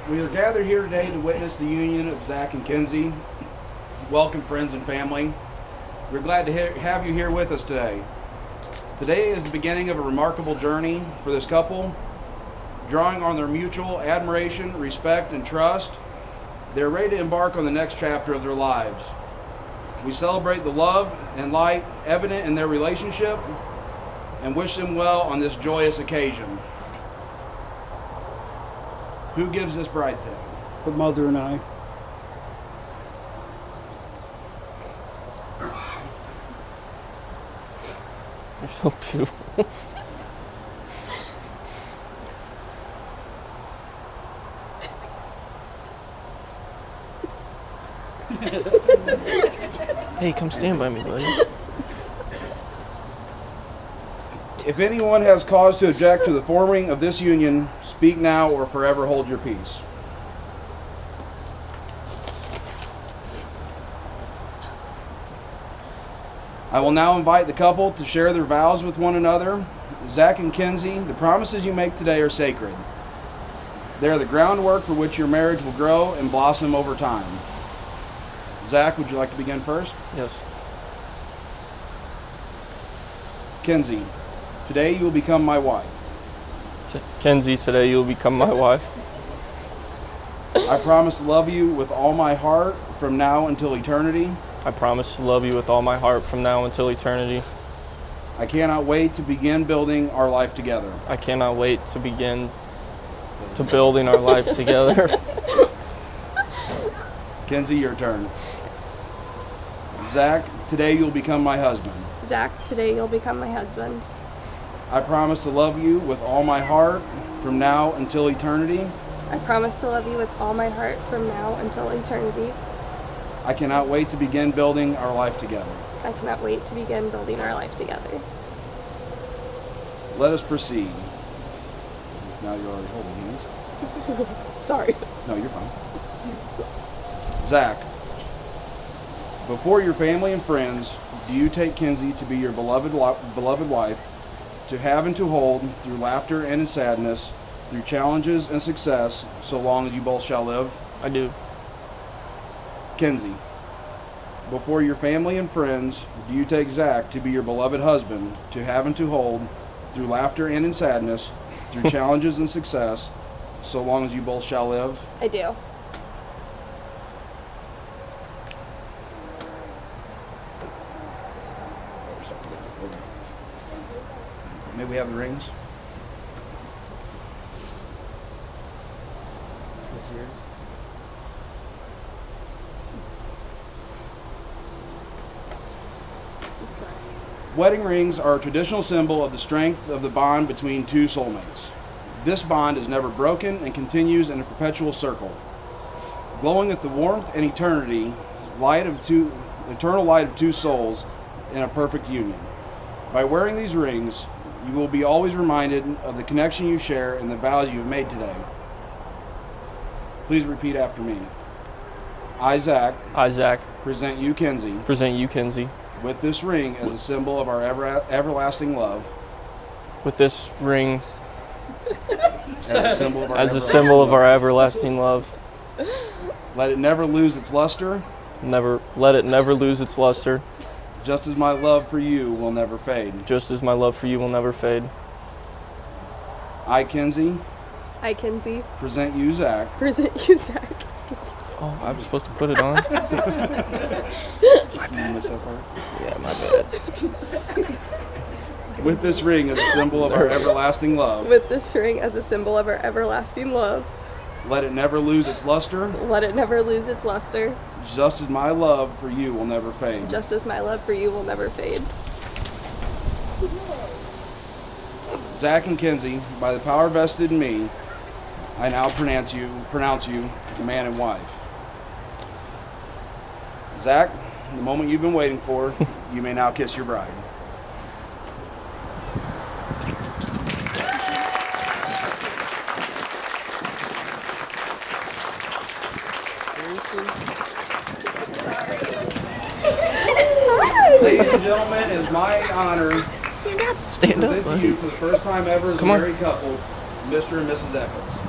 We are gathered here today to witness the union of Zach and Kenzie. Welcome, friends and family. We're glad to have you here with us today. Today is the beginning of a remarkable journey for this couple. Drawing on their mutual admiration, respect, and trust, they're ready to embark on the next chapter of their lives. We celebrate the love and light evident in their relationship and wish them well on this joyous occasion. Who gives this bride tag? Her mother and I. You're so beautiful. Hey, come stand by me, buddy. If anyone has cause to object to the forming of this union, speak now or forever hold your peace. I will now invite the couple to share their vows with one another. Zach and Kenzie, the promises you make today are sacred. They are the groundwork for which your marriage will grow and blossom over time. Zach, would you like to begin first? Yes. Kenzie, today you will become my wife. Kenzie, today you will become my wife. I promise to love you with all my heart from now until eternity. I promise to love you with all my heart from now until eternity. I cannot wait to begin building our life together. I cannot wait to begin to building our life together. Kenzie, your turn. Zach, today you'll become my husband. Zach, today you'll become my husband. I promise to love you with all my heart from now until eternity. I promise to love you with all my heart from now until eternity. I cannot wait to begin building our life together. I cannot wait to begin building our life together. Let us proceed. Now you're already holding hands. Sorry. No, you're fine. Zach, before your family and friends, do you take Kenzie to be your beloved wife, to have and to hold through laughter and in sadness, through challenges and success, so long as you both shall live? I do. Kenzie, before your family and friends, do you take Zach to be your beloved husband, to have and to hold through laughter and in sadness, through challenges and success, so long as you both shall live? I do. May we have the rings? Wedding rings are a traditional symbol of the strength of the bond between two soulmates. This bond is never broken and continues in a perpetual circle, glowing with the warmth and eternal light of two souls in a perfect union. By wearing these rings, you will be always reminded of the connection you share and the vows you have made today. Please repeat after me. I, Zach, present you, Kenzie, with this ring as a symbol of our everlasting love. With this ring as a symbol of our everlasting love. Let it never lose its luster. Let it never lose its luster. Just as my love for you will never fade. Just as my love for you will never fade. I, Kenzie, present you, Zach. Oh, I'm supposed to put it on? My bad. Yeah, my bad. With this ring as a symbol of our everlasting love. With this ring as a symbol of our everlasting love. Let it never lose its luster. Let it never lose its luster. Just as my love for you will never fade. Just as my love for you will never fade. Zach and Kenzie, by the power vested in me, I now pronounce you man and wife. Zach, the moment you've been waiting for, you may now kiss your bride. Ladies and gentlemen, it is my honor Stand up, to present to buddy. you for the first time ever as Come a on. married couple, Mr. and Mrs. Eccles.